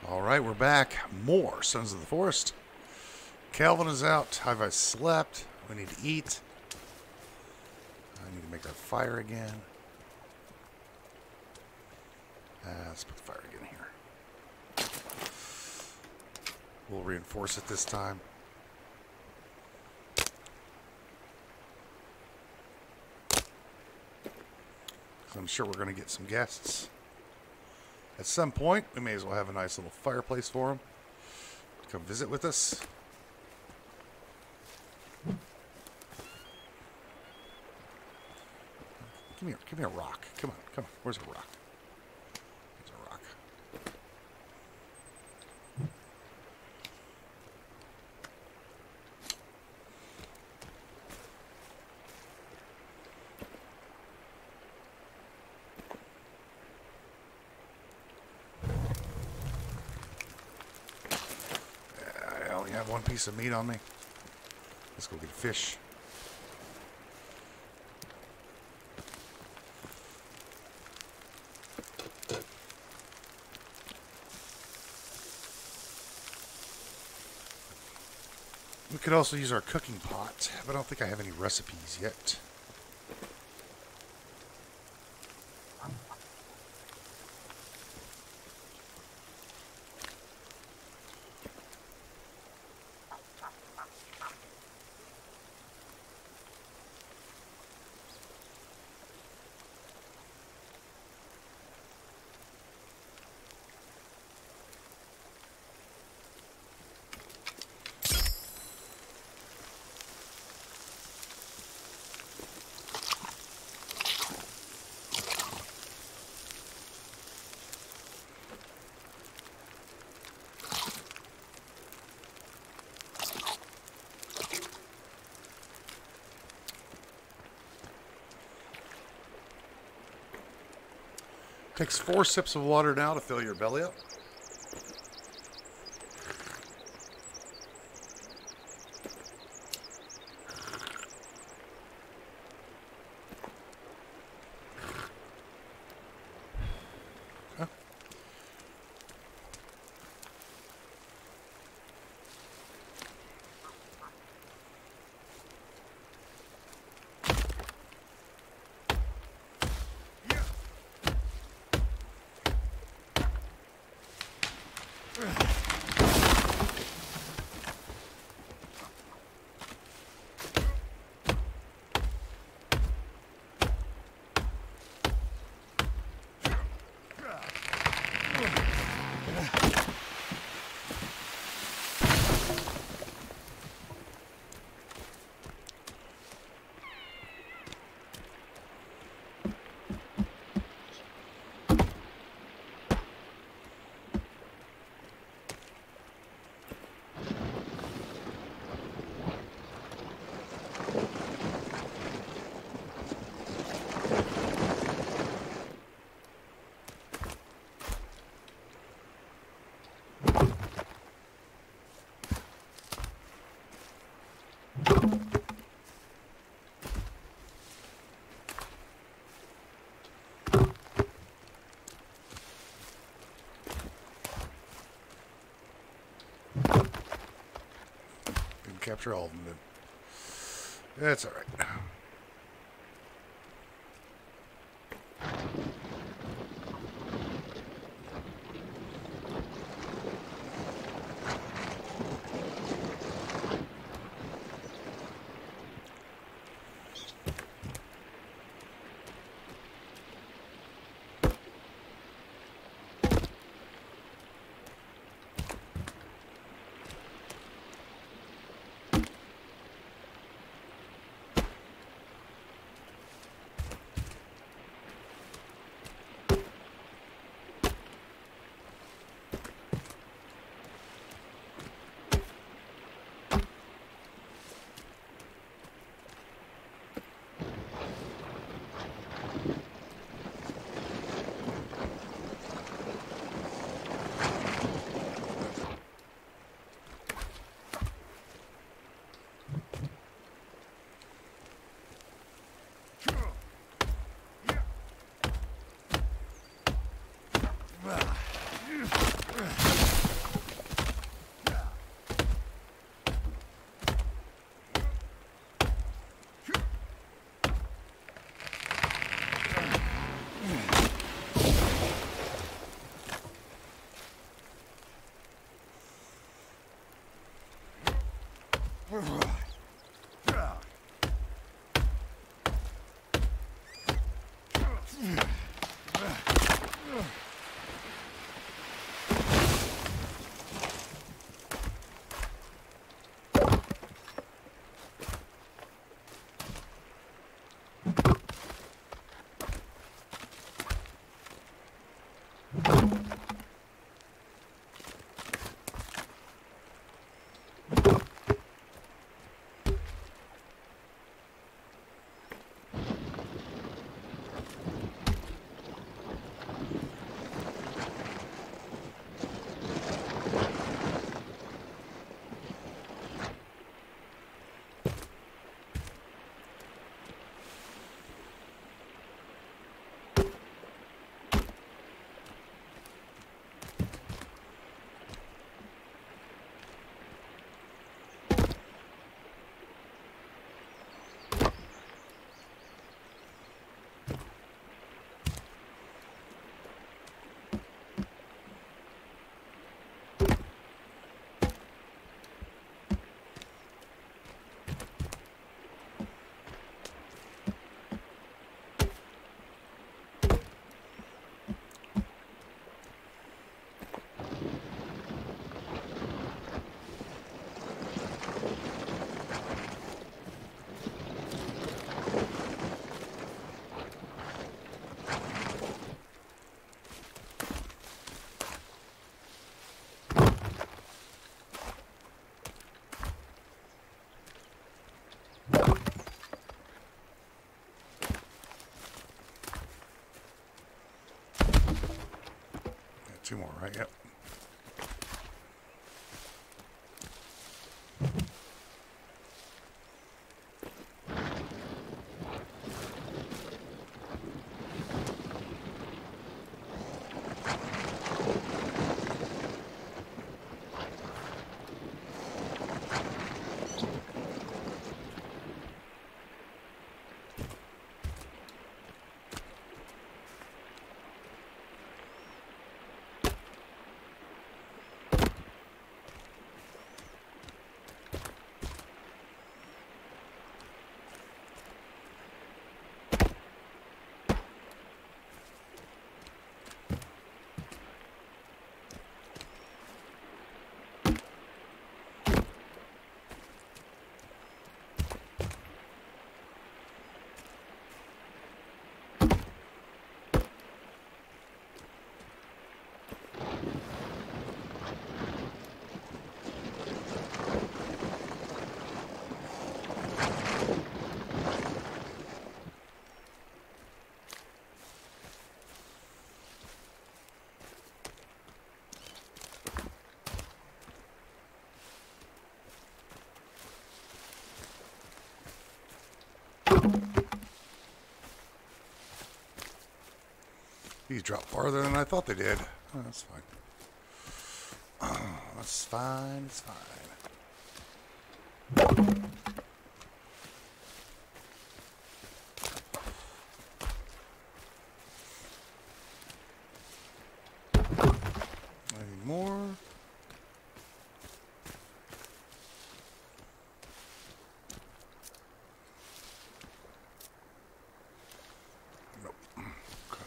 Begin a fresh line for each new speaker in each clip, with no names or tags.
All right, we're back. More Sons of the Forest. Calvin is out. Hivi slept. We need to eat. I need to make our fire again. Let's put the fire again here. We'll reinforce it this time. I'm sure we're going to get some guests. At some point, we may as well have a nice little fireplace for them to come visit with us. Give me a rock. Come on. Where's a rock? There's a rock. I only have one piece of meat on me. Let's go get a fish. We could also use our cooking pot, but I don't think I have any recipes yet. Takes 4 sips of water now to fill your belly up. Huh? Didn't capture all of them then. That's all right. Two more, right? Yep. These drop farther than I thought they did. Oh, that's fine. Oh, that's fine. It's fine. Any more? Nope. Okay.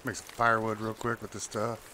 Make some firewood real quick with this stuff.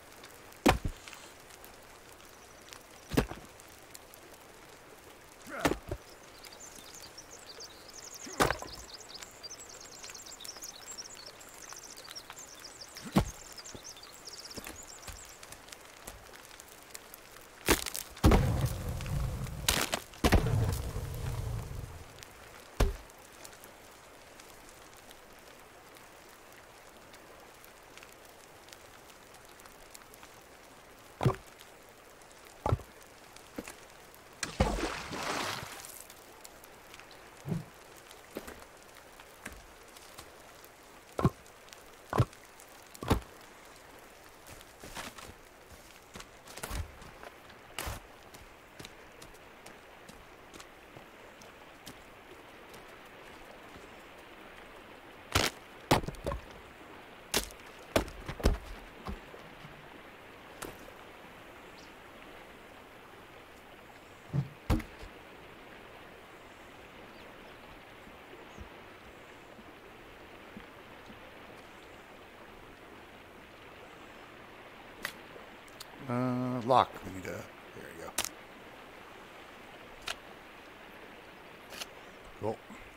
Lock. We need a. There you go. Cool.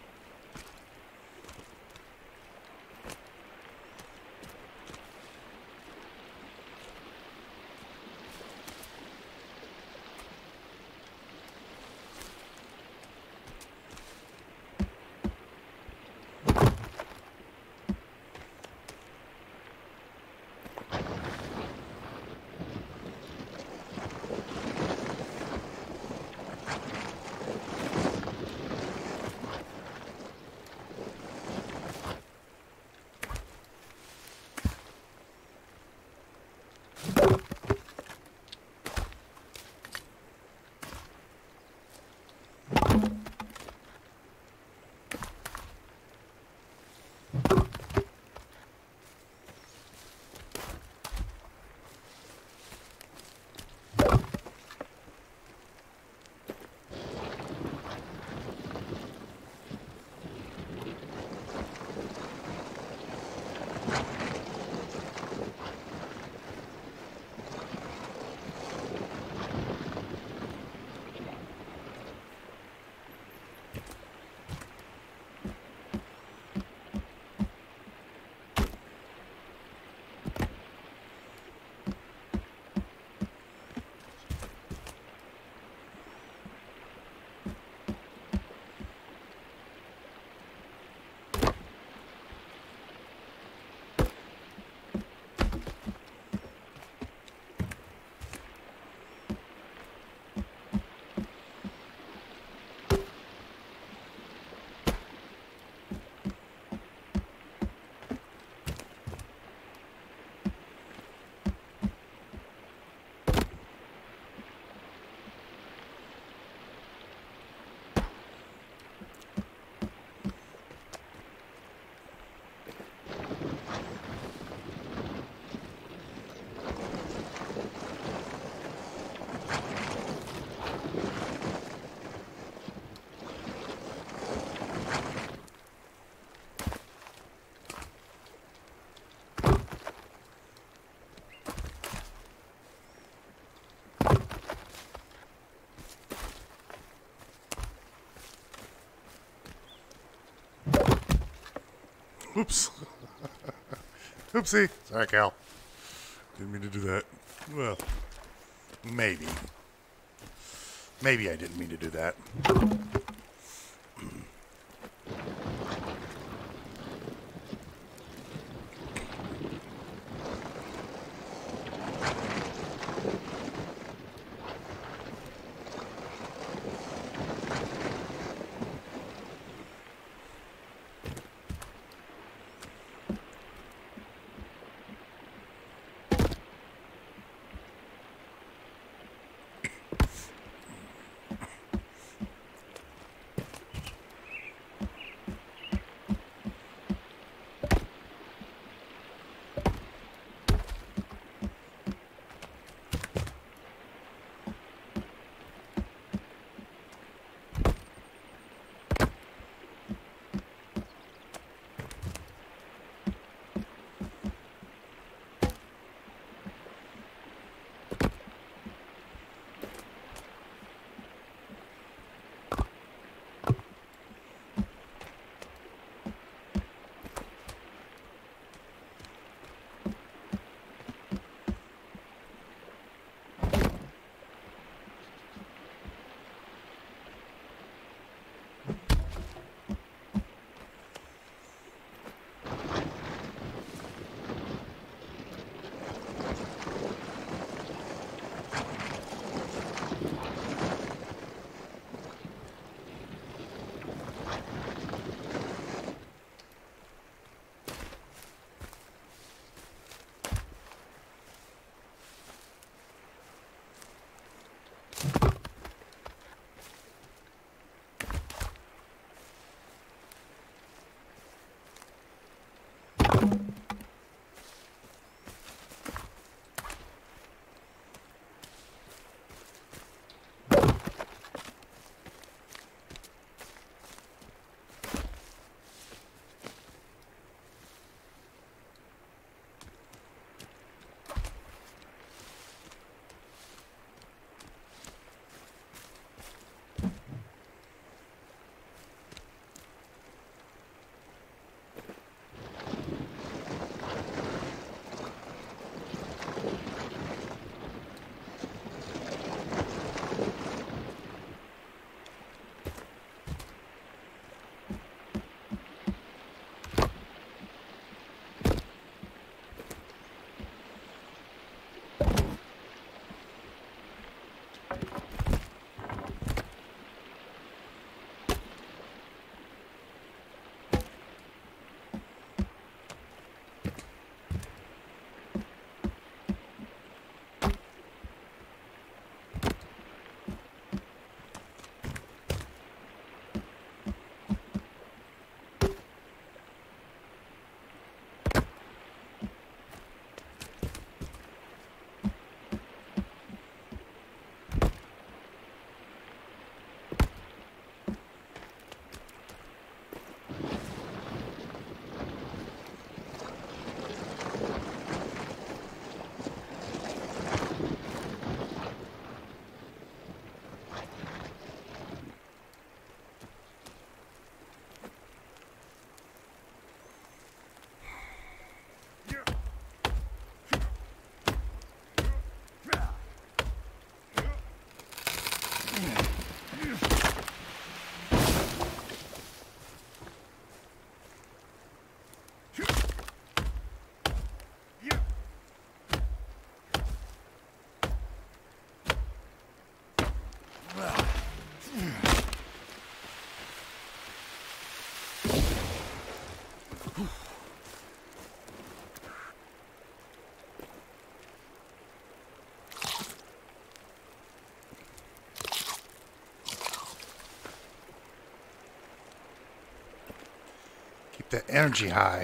Oops. Oopsie. Sorry, Cal. Didn't mean to do that. Well, maybe. Maybe I didn't mean to do that. that energy high.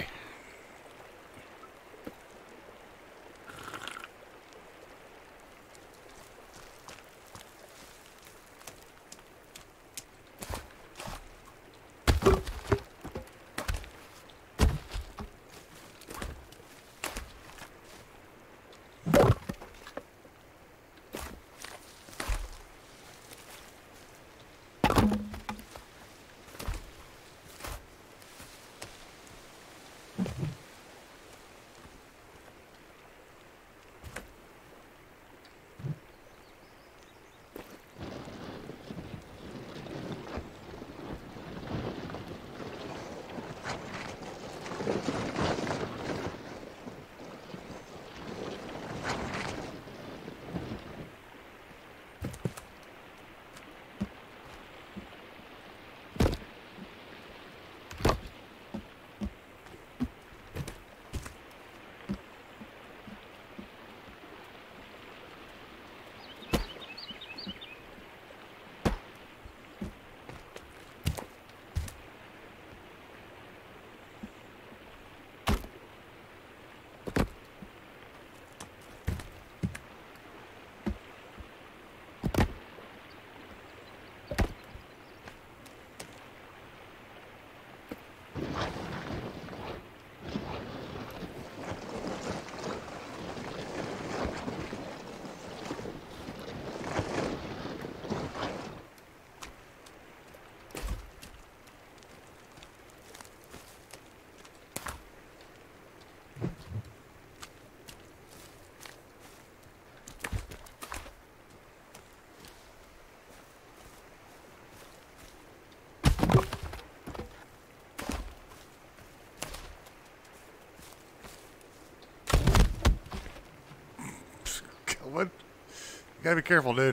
What? You gotta be careful, dude.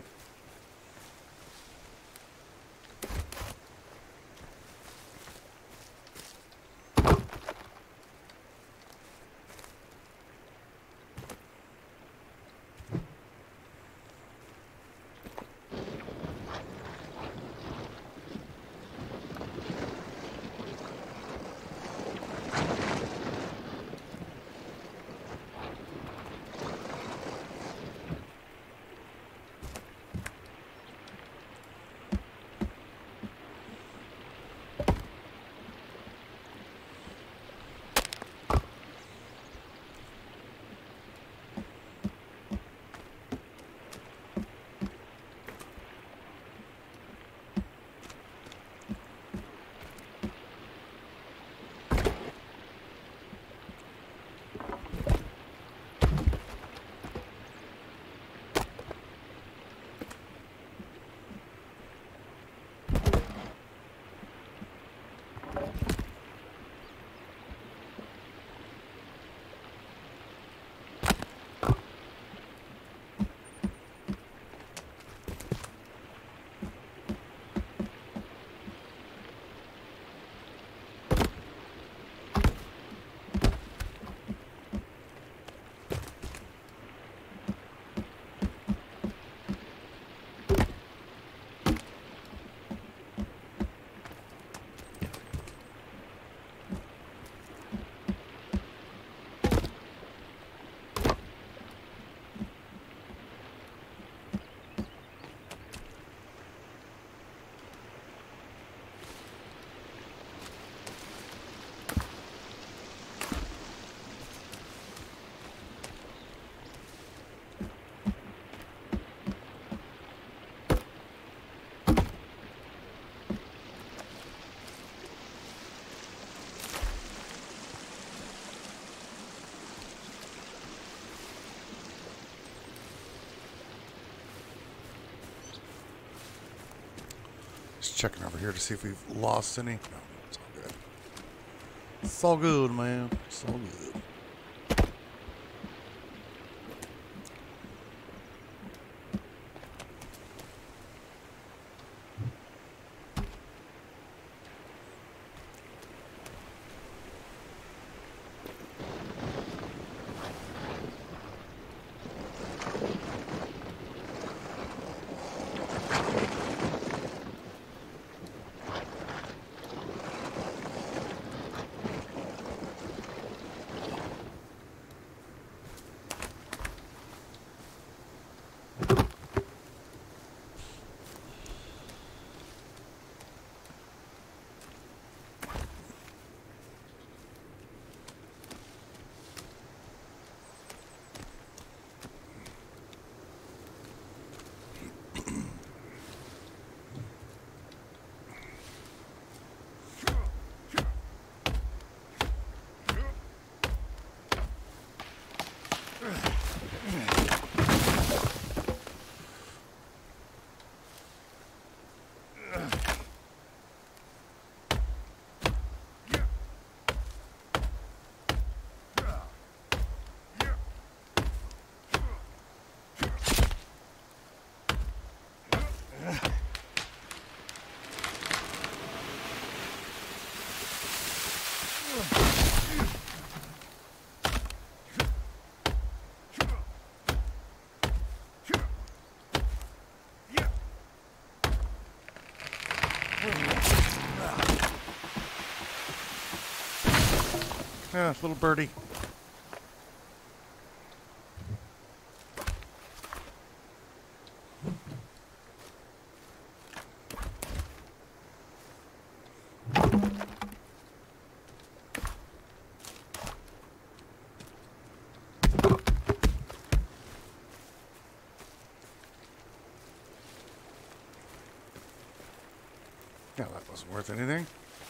Just checking over here to see if we've lost any. No, it's all good. It's all good, man. It's all good. Yeah, little birdie. Yeah, that wasn't worth anything.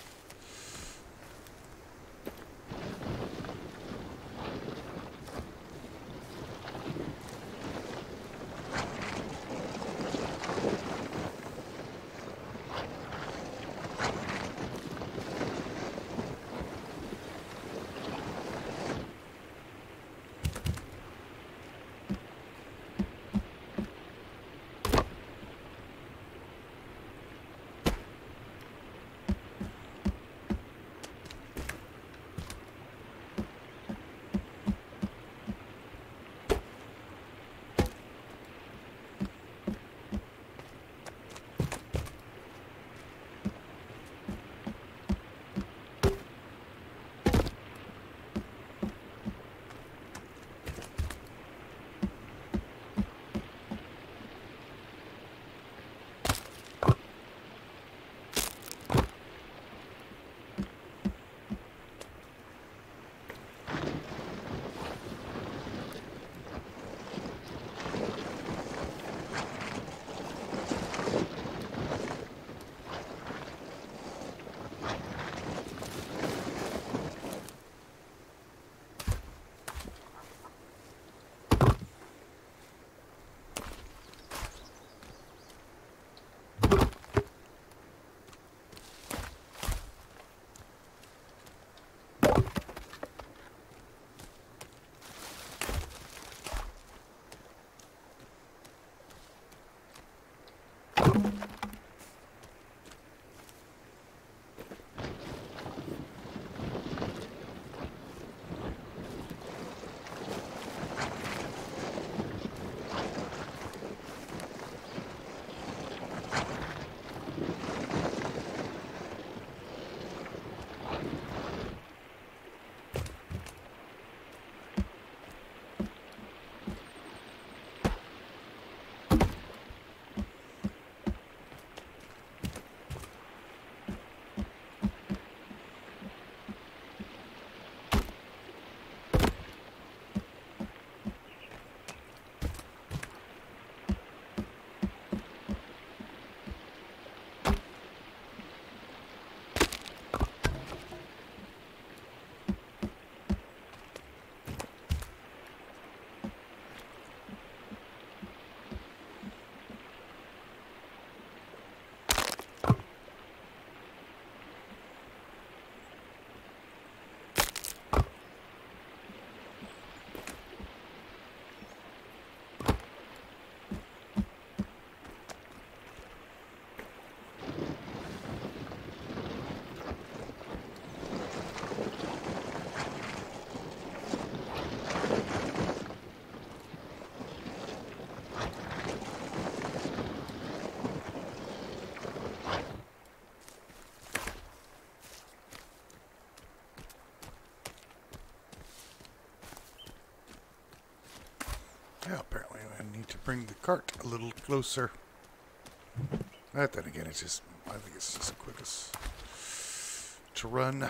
Yeah, apparently I need to bring the cart a little closer. But then again, it's just, I think it's just the quickest to run.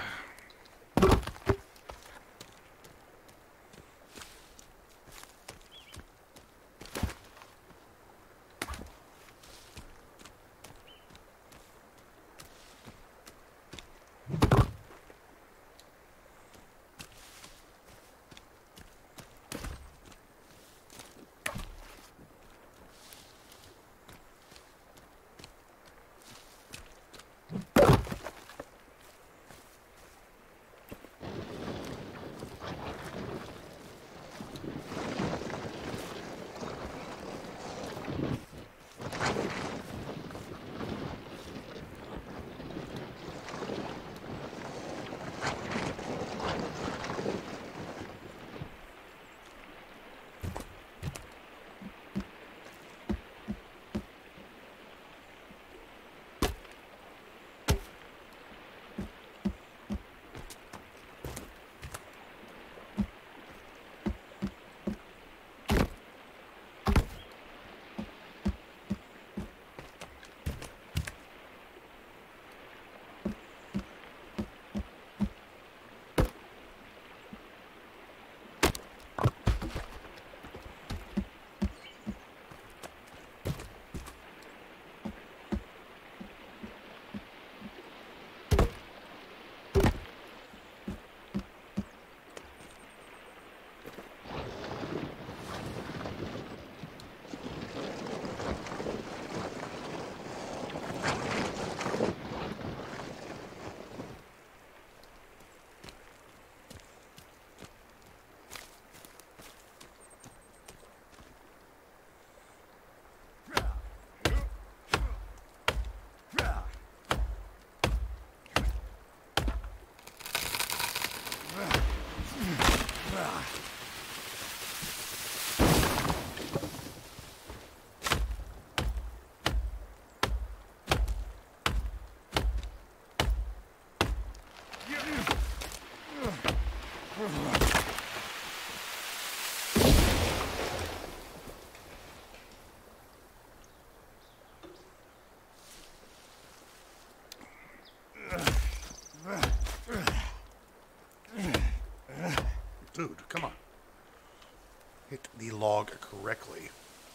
Dude, come on. Hit the log correctly.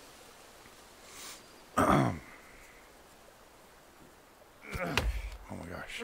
Oh my gosh.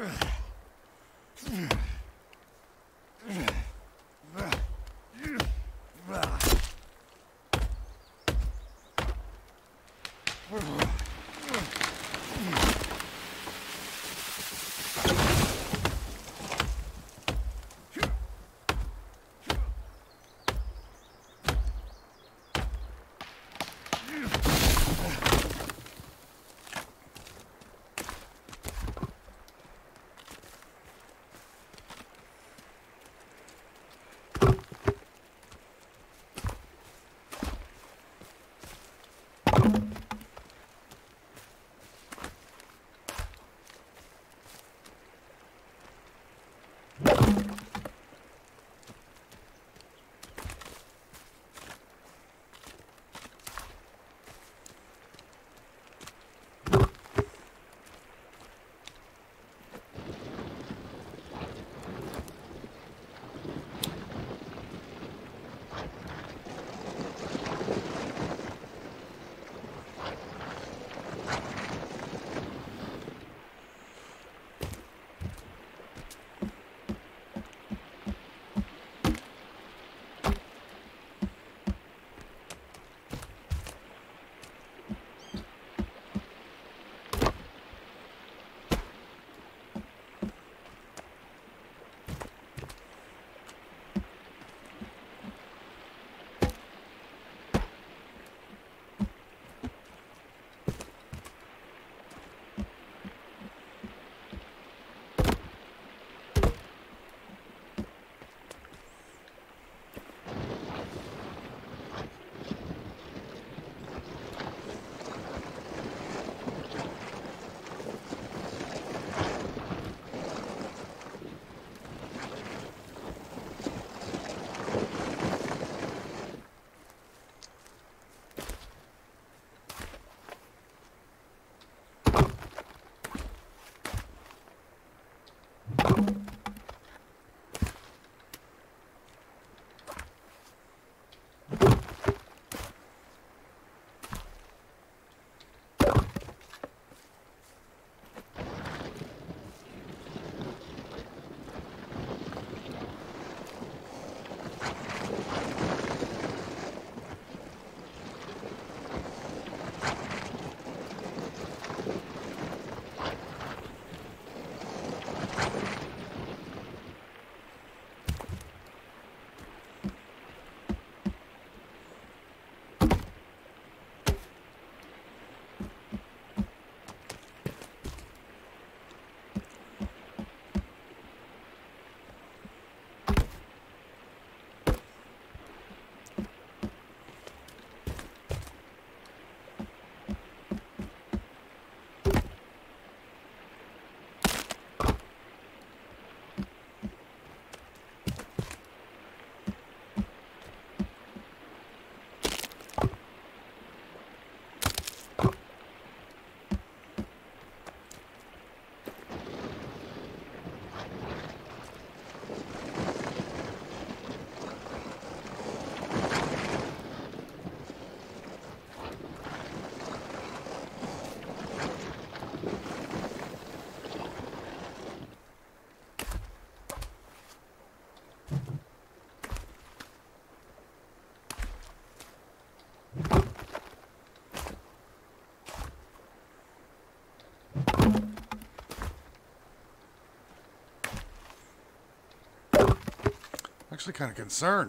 Actually kind of concerned.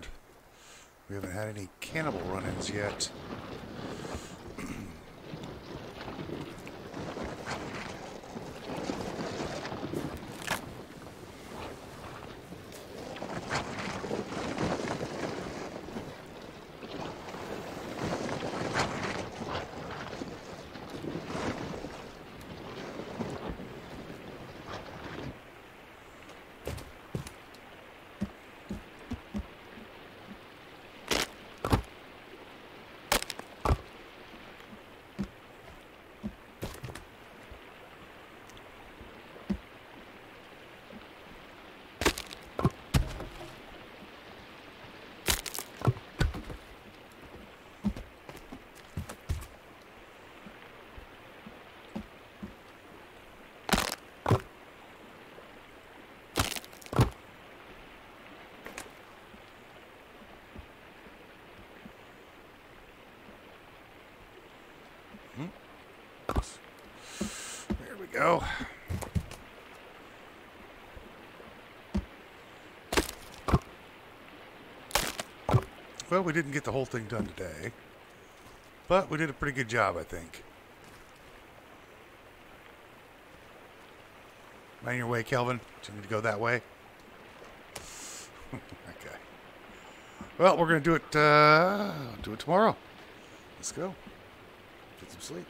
We haven't had any cannibal run-ins yet. go. Well, we didn't get the whole thing done today, but we did a pretty good job, I think. On your way, Kelvin? Do you need to go that way? Okay. Well, we're going to do it tomorrow. Let's go. Get some sleep.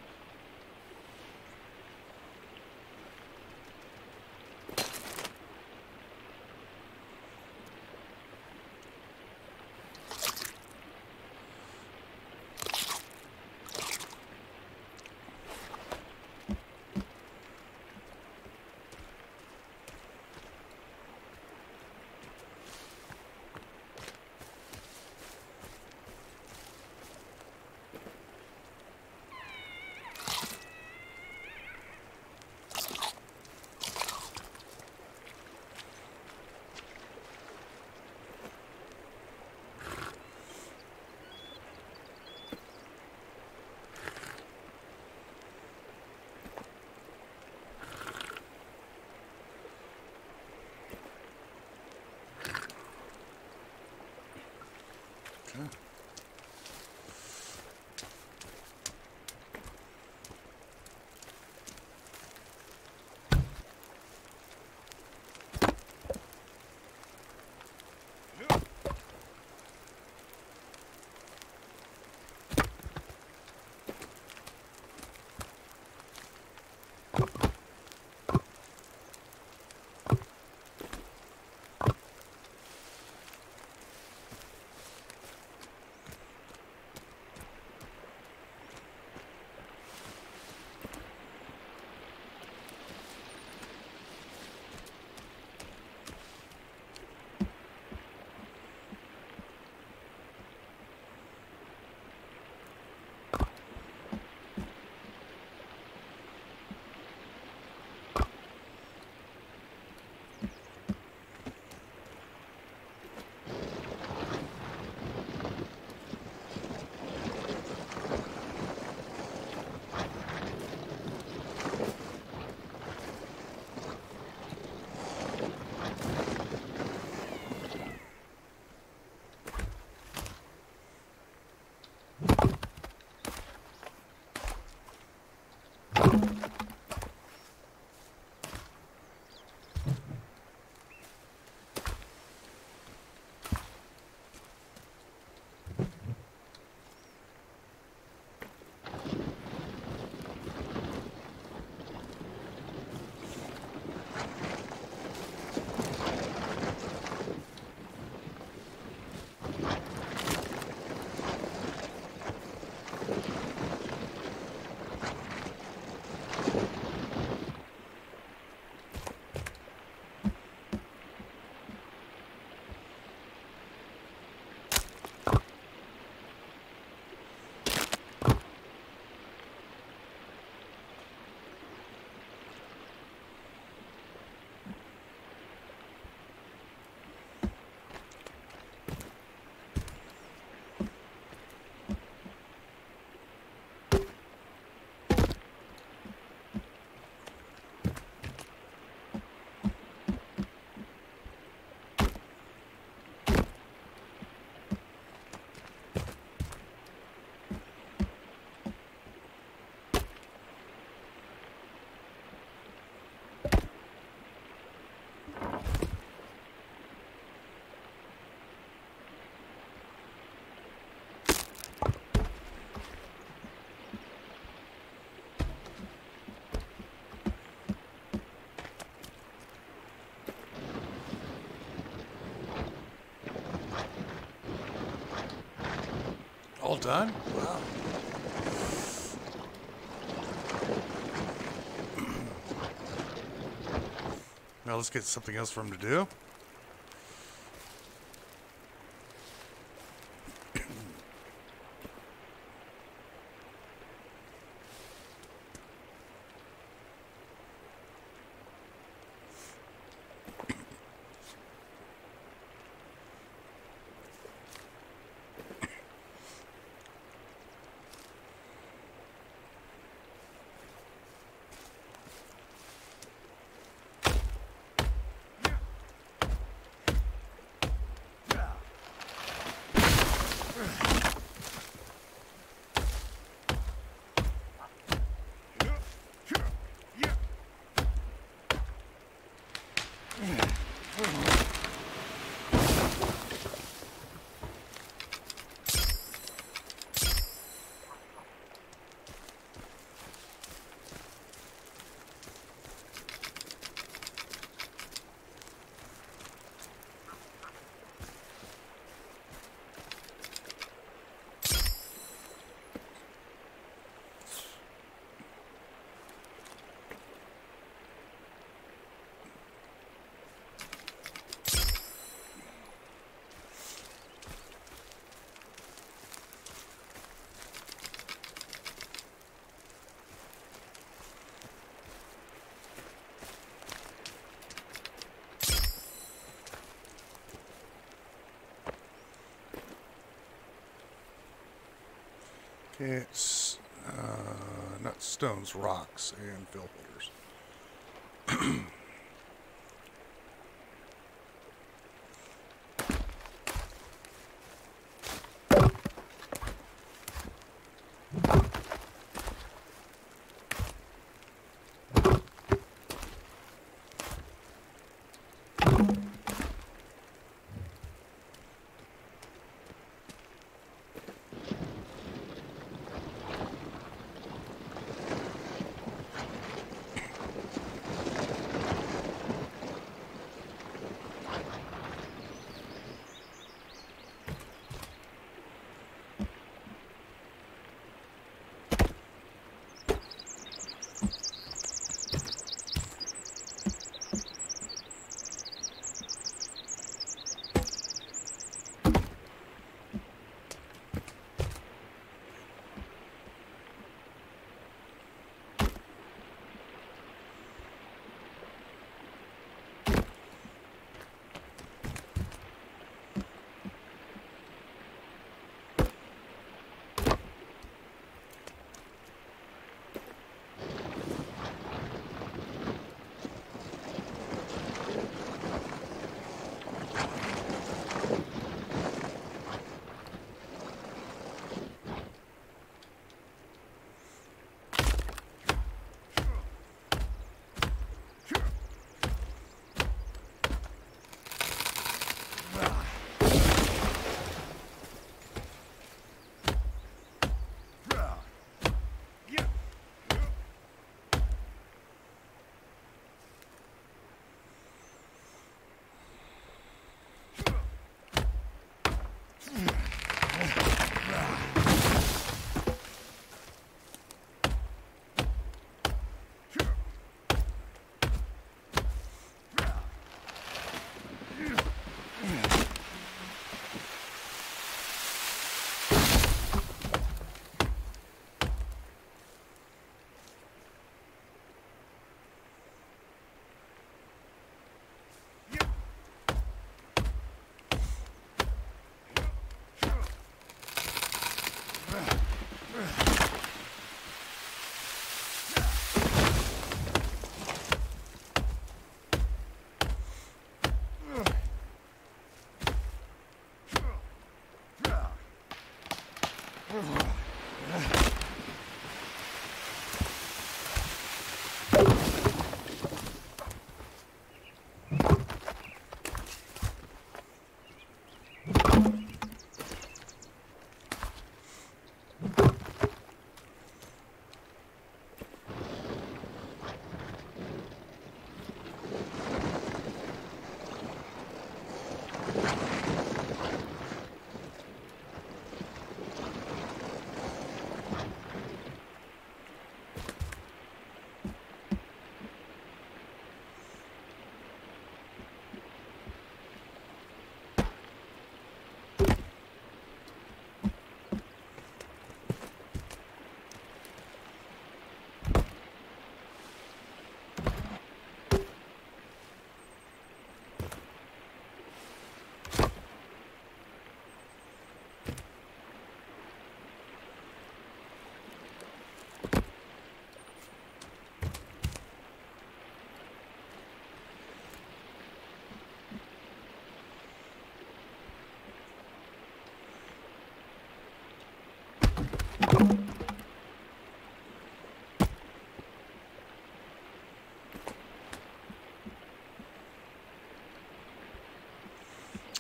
Okay. All done? Wow. Now let's get something else for him to do. It's not stones, rocks, and fill holders.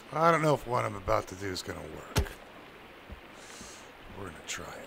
I don't know if what I'm about to do is going to work. We're going to try it.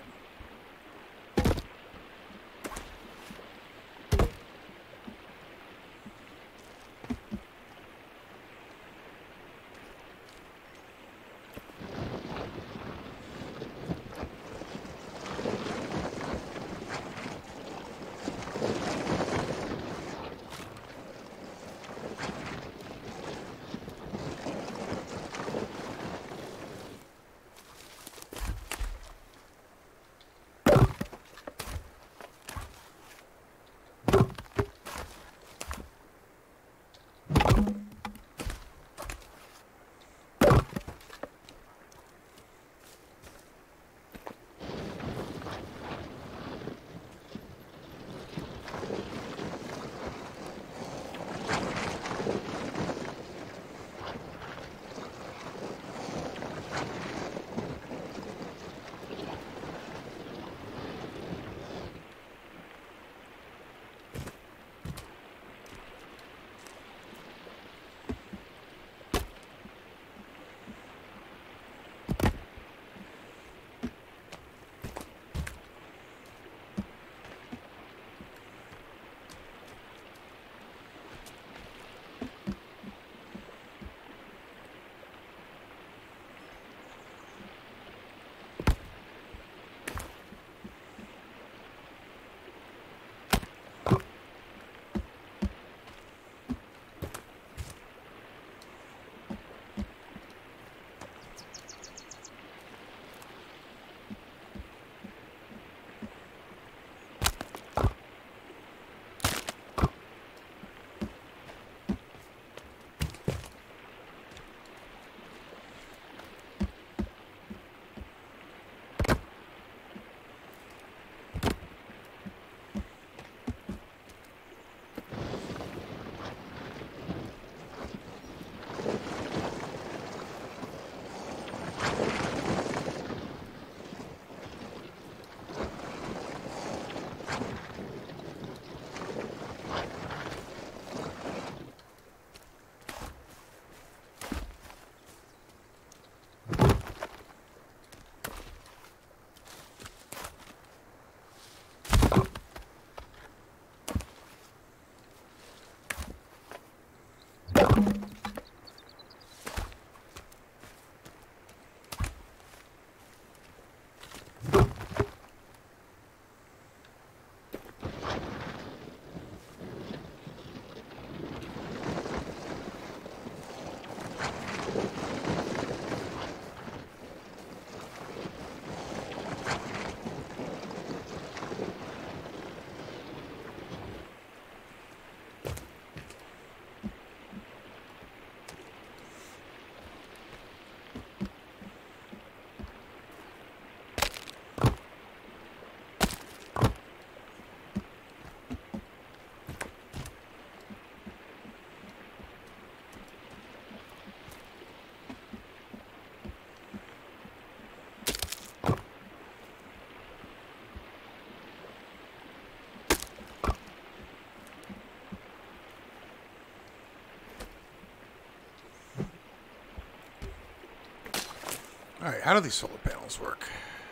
Alright, how do these solar panels work?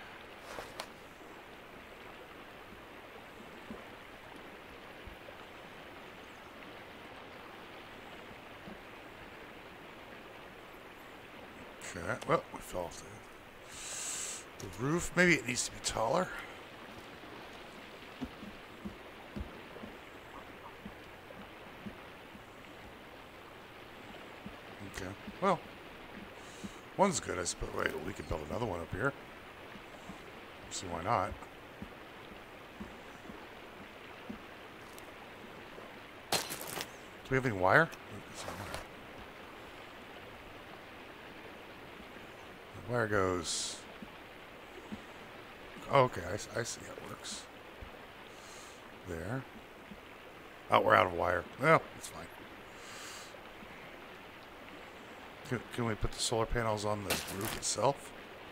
Okay, well, we fell off the roof. Maybe it needs to be taller. Okay, well, one's good, I suppose. Wait, we can build another one up here. See why not? Do we have any wire? The wire goes. Oh, okay, I see how it works. There. Oh, we're out of wire. Well, that's fine. Can we put the solar panels on the roof itself?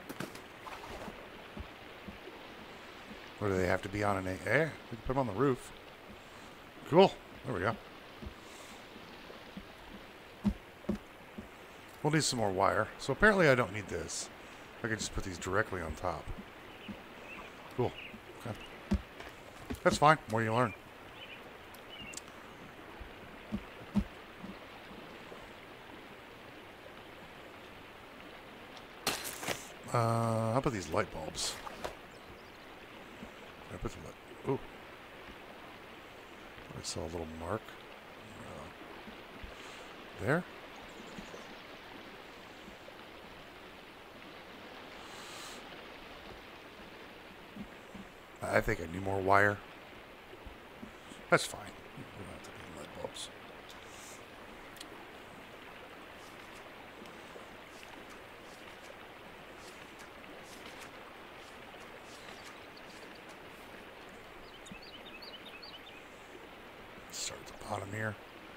Or do they have to be on an A? Eh, we can put them on the roof. Cool. There we go. We'll need some more wire. So apparently I don't need this. I can just put these directly on top. Cool. Okay. That's fine. More you learn. How about these light bulbs? I put the light. Ooh. I saw a little mark. There. I think I need more wire. That's fine. We don't have to do light bulbs. Start at the bottom here.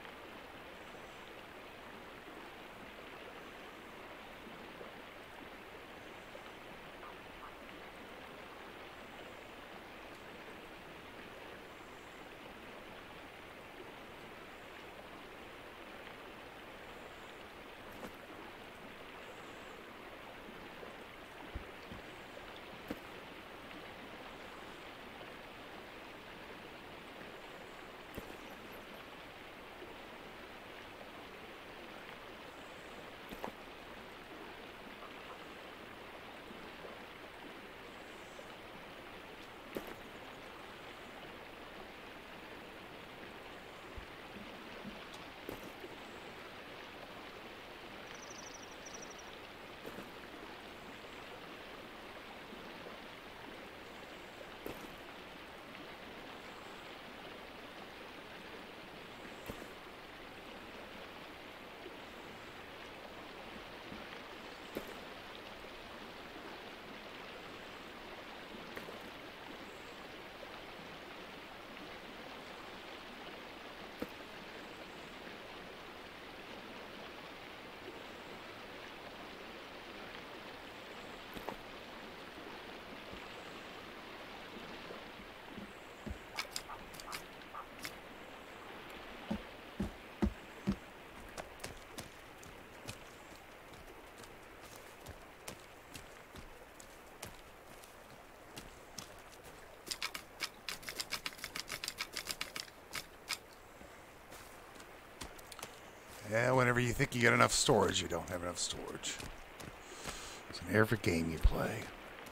Yeah, whenever you think you got enough storage, you don't have enough storage. It's in every game you play.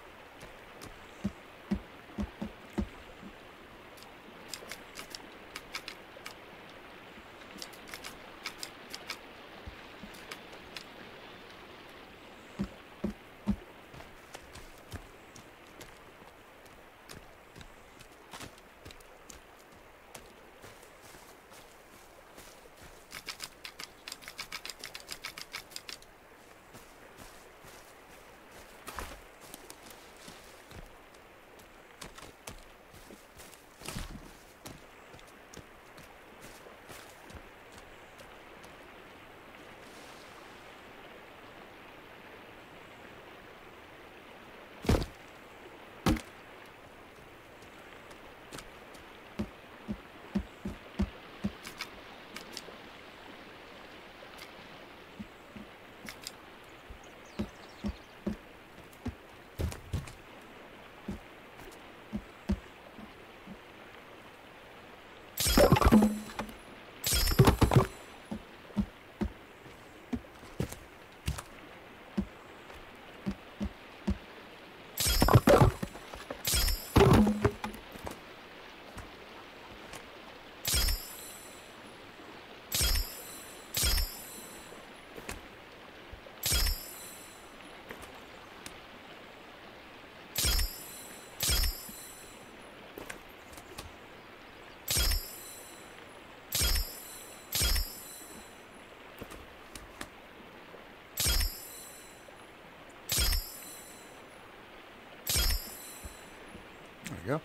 There you go.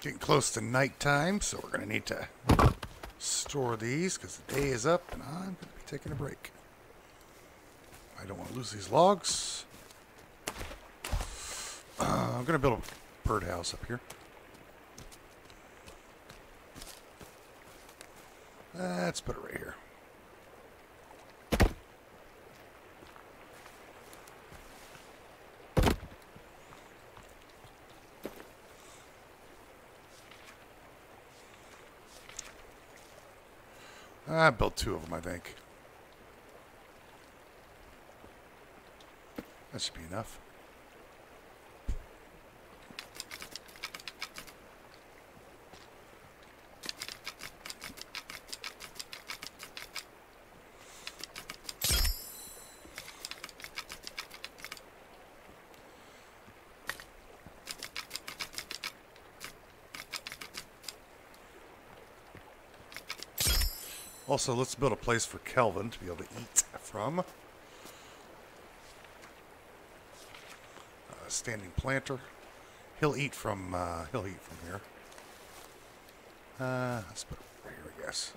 Getting close to nighttime, so we're going to need to store these because the day is up and I'm going to be taking a break. I don't want to lose these logs. I'm going to build a birdhouse up here. Let's put it right here. I built 2 of them, I think. That should be enough. Also, let's build a place for Kelvin to be able to eat from. Standing planter. He'll eat from here. Let's put it right here, I guess.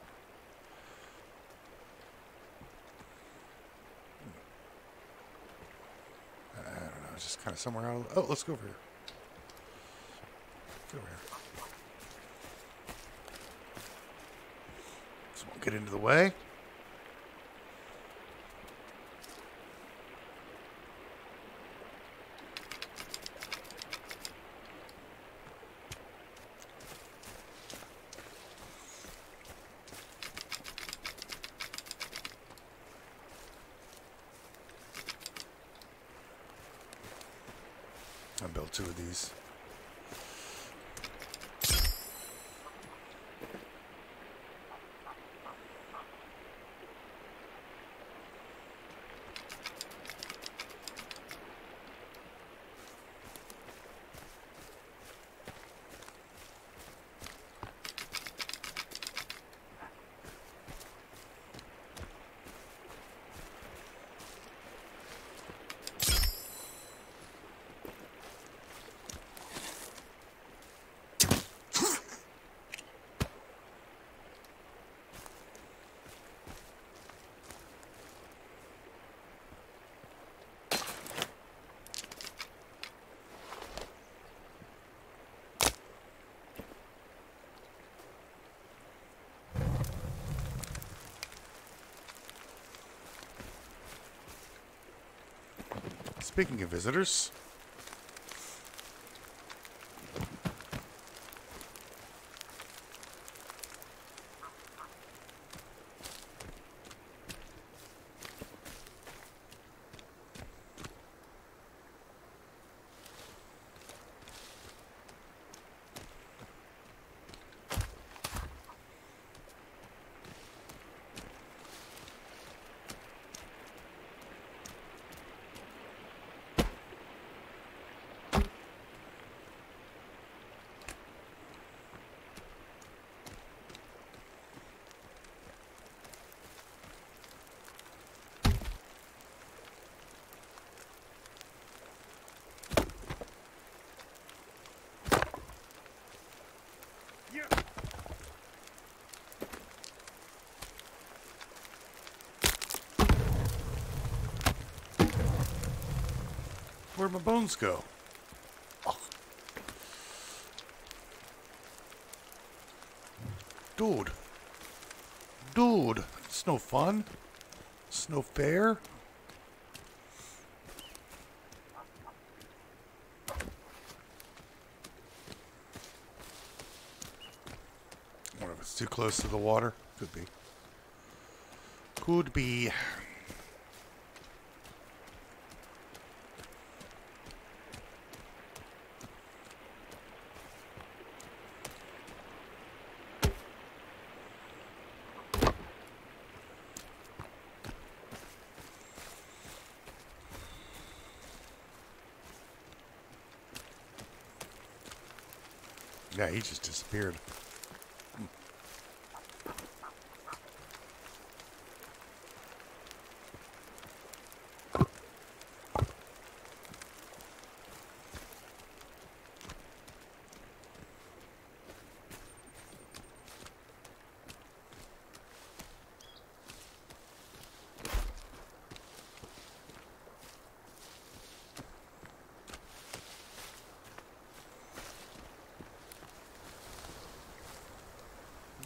I don't know, it's just kind of somewhere out of... Oh, let's go over here. Go over here. This won't get into the way. I built 2 of these. Speaking of visitors, where'd my bones go? Oh. Dude. Dude. It's no fun. It's no fair. I wonder if it's too close to the water. Could be. Could be. Yeah, he just disappeared.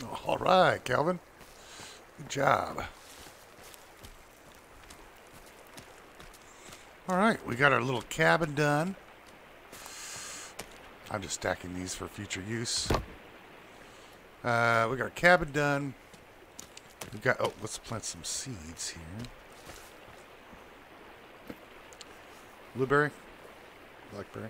All right, Calvin. Good job. All right, we got our little cabin done. I'm just stacking these for future use. We got our cabin done. We got. Oh, let's plant some seeds here. Blueberry, blackberry.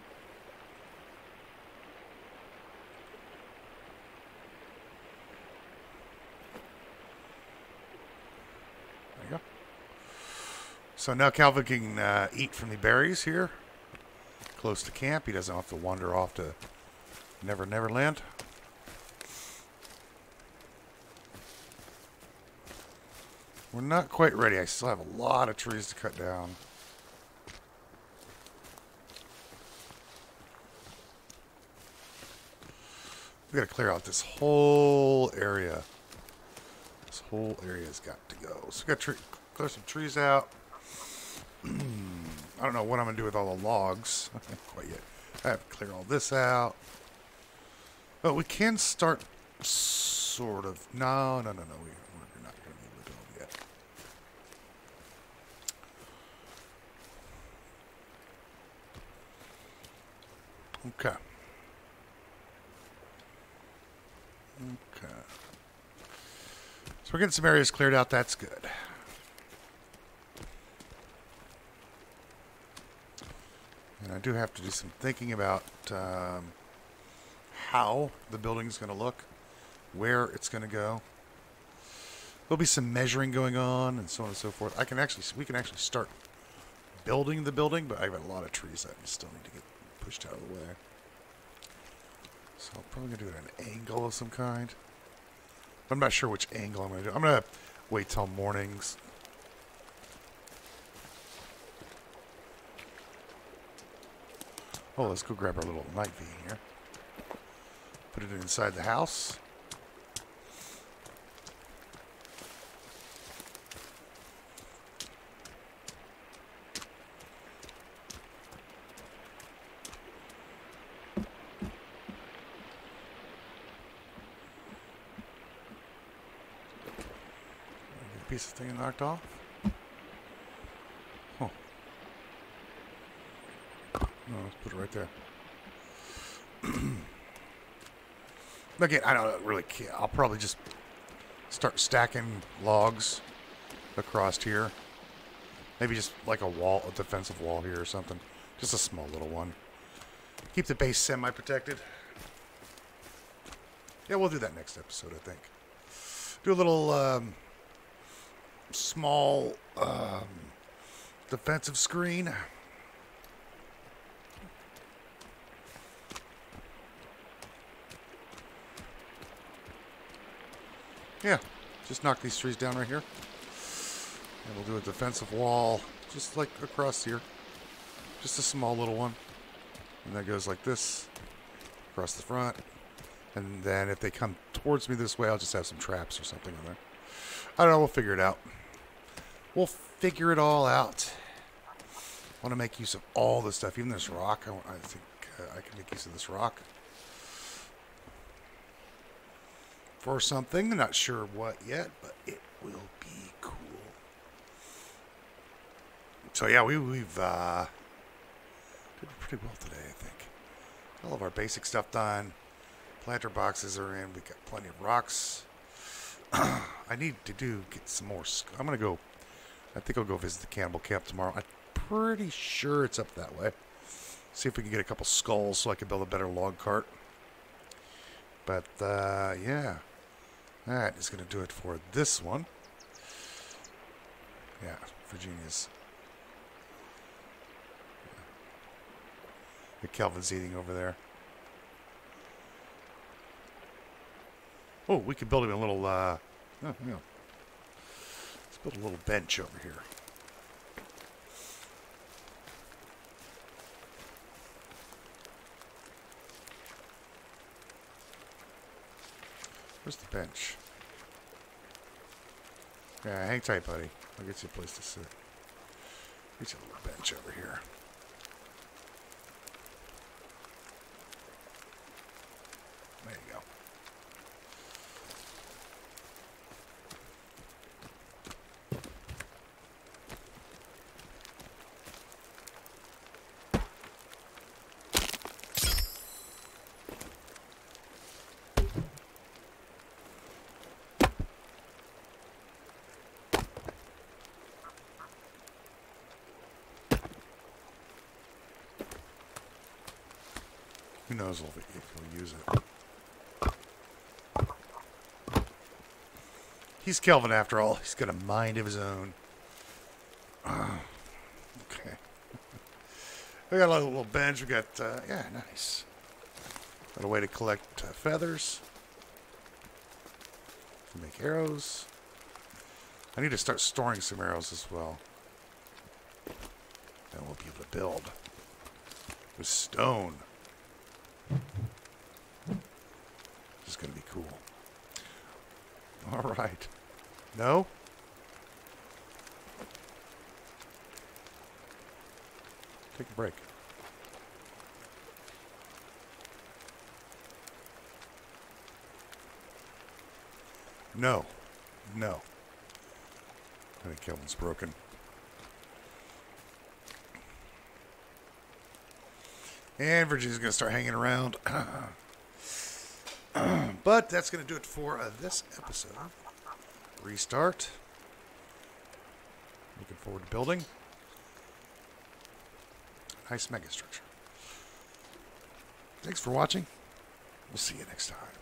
There you go. So now Calvin can eat from the berries here, close to camp. He doesn't have to wander off to Never Never Land. We're not quite ready. I still have a lot of trees to cut down. We got to clear out this whole area. This whole area's got to go. So we got to clear some trees out. I don't know what I'm going to do with all the logs. Quite yet. I have to clear all this out. But we can start sort of. No. We're not going to be able to go yet. Okay. Okay. So we're getting some areas cleared out. That's good. And I do have to do some thinking about how the building's going to look, where it's going to go. There'll be some measuring going on and so on and so forth. We can actually start building the building, but I've got a lot of trees that still need to get pushed out of the way. So I'm probably going to do it at an angle of some kind. I'm not sure which angle I'm going to do. I'm going to wait till mornings. Oh, let's go grab our little night V here. Put it inside the house. Get a piece of thing knocked off. Oh. No, let's put it right there. Again, I don't really care. I'll probably just start stacking logs across here. Maybe just like a wall, a defensive wall here or something. Just a small little one. Keep the base semi-protected. Yeah, we'll do that next episode, I think. Do a little small defensive screen. Yeah, just knock these trees down right here. And we'll do a defensive wall just like across here. Just a small little one. And that goes like this across the front. And then if they come towards me this way, I'll just have some traps or something in there. I don't know, we'll figure it out. We'll figure it all out. I want to make use of all this stuff, even this rock. I think I can make use of this rock. For something, not sure what yet, but it will be cool. So yeah, we've did pretty well today, I think. All of our basic stuff done. Planter boxes are in. We got plenty of rocks. I need to get some more. I'm gonna go. I think I'll go visit the cannibal camp tomorrow. I'm pretty sure it's up that way. See if we can get a couple skulls so I can build a better log cart. But yeah. That is going to do it for this one. Yeah, Virginia's. The Calvin's eating over there. Oh, we could build him a little, oh, yeah. Let's build a little bench over here. Where's the bench? Yeah, hang tight, buddy. I'll get you a place to sit. Get you a little bench over here. There you go. Who knows if he'll use it. He's Kelvin after all. He's got a mind of his own. Okay. We got a little bench. We got, yeah, nice. Got a way to collect feathers. To make arrows. I need to start storing some arrows as well. Then we'll be able to build. With stone. This is going to be cool. All right. No? Take a break. No. No. I think Kelvin's broken. And Virginia's going to start hanging around. But that's going to do it for this episode. Restart. Looking forward to building. Nice mega structure. Thanks for watching. We'll see you next time.